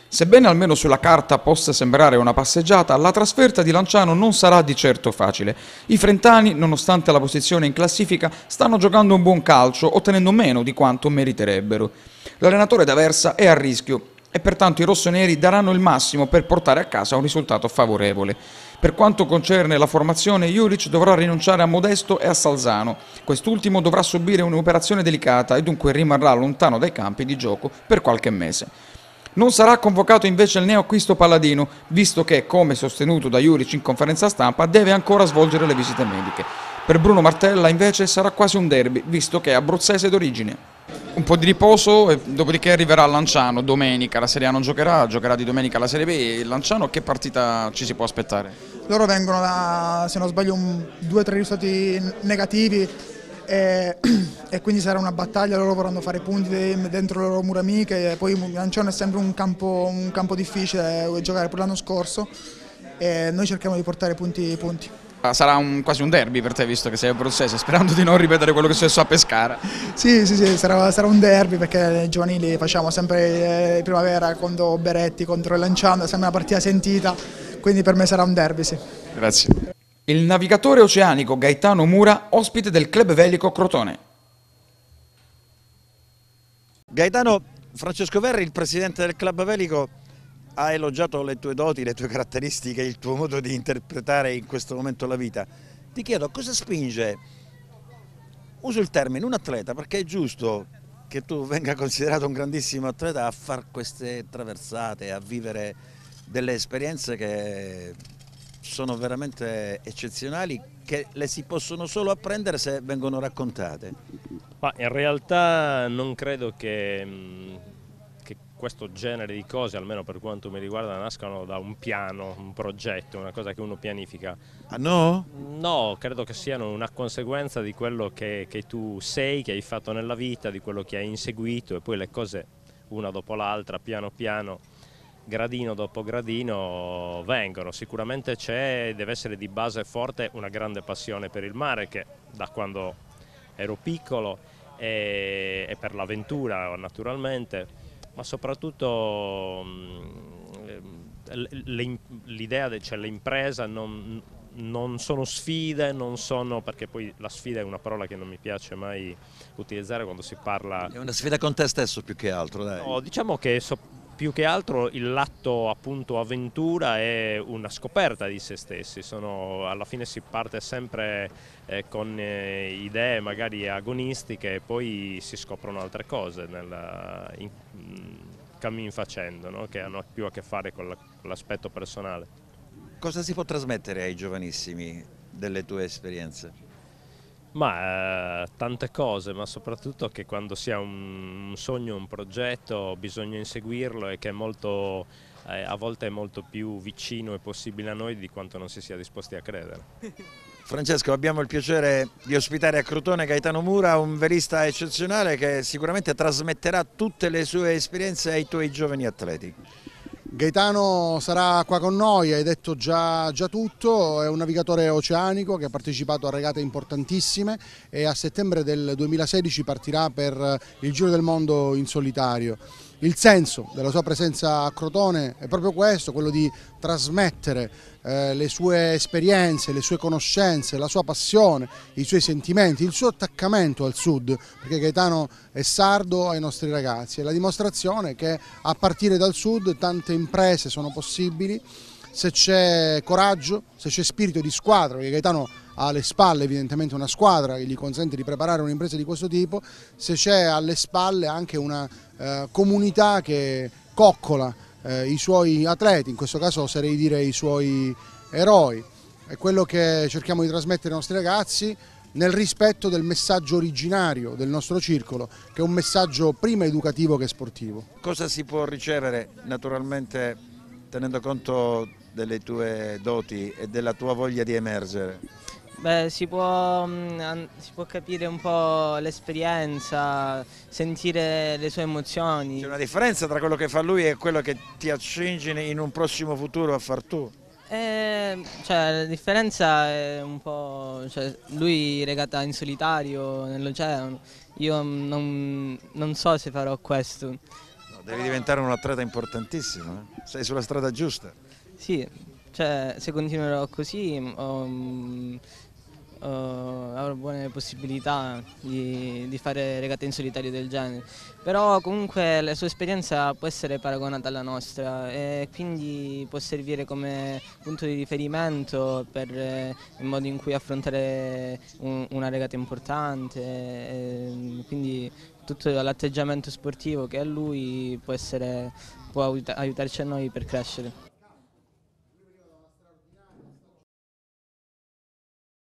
Sebbene almeno sulla carta possa sembrare una passeggiata, la trasferta di Lanciano non sarà di certo facile. I frentani, nonostante la posizione in classifica, stanno giocando un buon calcio, ottenendo meno di quanto meriterebbero. L'allenatore d'Aversa è a rischio e pertanto i rossoneri daranno il massimo per portare a casa un risultato favorevole. Per quanto concerne la formazione, Juric dovrà rinunciare a Modesto e a Salzano. Quest'ultimo dovrà subire un'operazione delicata e dunque rimarrà lontano dai campi di gioco per qualche mese. Non sarà convocato invece il neoacquisto Palladino, visto che, come sostenuto da Juric in conferenza stampa, deve ancora svolgere le visite mediche. Per Bruno Martella invece sarà quasi un derby, visto che è abruzzese d'origine. Un po' di riposo e dopodiché arriverà Lanciano domenica, la Serie A non giocherà, giocherà di domenica la Serie B. E Lanciano che partita ci si può aspettare? Loro vengono da, se non sbaglio, 2 o 3 risultati negativi e quindi sarà una battaglia, loro vorranno fare punti dentro le loro mura amiche, poi Lanciano è sempre un campo difficile, giocare pure l'anno scorso e noi cerchiamo di portare punti. Sarà quasi un derby per te, visto che sei abruzzese, sperando di non ripetere quello che è successo a Pescara. Sì, sarà un derby perché nei giovanili facciamo sempre primavera contro Beretti, contro il Lanciano, è sempre una partita sentita, quindi per me sarà un derby, sì. Grazie. Il navigatore oceanico Gaetano Mura, ospite del Club Velico Crotone. Gaetano, Francesco Verri, il presidente del Club Velico, ha elogiato le tue doti, le tue caratteristiche, il tuo modo di interpretare in questo momento la vita. Ti chiedo cosa spinge, uso il termine, un atleta, perché è giusto che tu venga considerato un grandissimo atleta a fare queste traversate, a vivere delle esperienze che sono veramente eccezionali, che le si possono solo apprendere se vengono raccontate. Ma in realtà non credo che questo genere di cose, almeno per quanto mi riguarda, nascano da un piano, un progetto, una cosa che uno pianifica. Ah no? No, credo che siano una conseguenza di quello che tu sei, che hai fatto nella vita, di quello che hai inseguito e poi le cose una dopo l'altra, piano piano, gradino dopo gradino vengono. Sicuramente deve essere di base forte una grande passione per il mare che da quando ero piccolo e per l'avventura naturalmente, ma soprattutto l'idea, cioè l'impresa non sono sfide, non sono, perché poi la sfida è una parola che non mi piace mai utilizzare quando si parla. È una sfida con te stesso più che altro, dai. No, diciamo che più che altro l'atto appunto avventura è una scoperta di se stessi, alla fine si parte sempre con idee magari agonistiche e poi si scoprono altre cose cammin facendo, no? Che hanno più a che fare con l'aspetto personale. Cosa si può trasmettere ai giovanissimi delle tue esperienze? Ma tante cose, ma soprattutto che quando si ha un sogno, un progetto, bisogna inseguirlo e che a volte è molto più vicino e possibile a noi di quanto non si sia disposti a credere. Francesco, abbiamo il piacere di ospitare a Crotone Gaetano Mura, un velista eccezionale che sicuramente trasmetterà tutte le sue esperienze ai tuoi giovani atleti. Gaetano sarà qua con noi, hai detto già tutto, è un navigatore oceanico che ha partecipato a regate importantissime e a settembre del 2016 partirà per il Giro del Mondo in solitario. Il senso della sua presenza a Crotone è proprio questo, quello di trasmettere le sue esperienze, le sue conoscenze, la sua passione, i suoi sentimenti, il suo attaccamento al sud, perché Gaetano è sardo ai nostri ragazzi, è la dimostrazione che a partire dal sud tante imprese sono possibili se c'è coraggio, se c'è spirito di squadra, perché Gaetano ha alle spalle evidentemente una squadra che gli consente di preparare un'impresa di questo tipo, se c'è alle spalle anche una comunità che coccola i suoi atleti, in questo caso oserei dire i suoi eroi. È quello che cerchiamo di trasmettere ai nostri ragazzi nel rispetto del messaggio originario del nostro circolo, che è un messaggio prima educativo che sportivo. Cosa si può ricevere naturalmente tenendo conto delle tue doti e della tua voglia di emergere? Beh, si può capire un po' l'esperienza, sentire le sue emozioni. C'è una differenza tra quello che fa lui e quello che ti accingi in un prossimo futuro a far tu? La differenza è un po', lui regata in solitario nell'oceano, io non so se farò questo. Devi diventare un atleta importantissimo, eh? Sei sulla strada giusta. Sì, cioè se continuerò così avrò buone possibilità di fare regate in solitario del genere, però comunque la sua esperienza può essere paragonata alla nostra e quindi può servire come punto di riferimento per il modo in cui affrontare una regata importante, quindi tutto l'atteggiamento sportivo che ha lui può aiutarci a noi per crescere.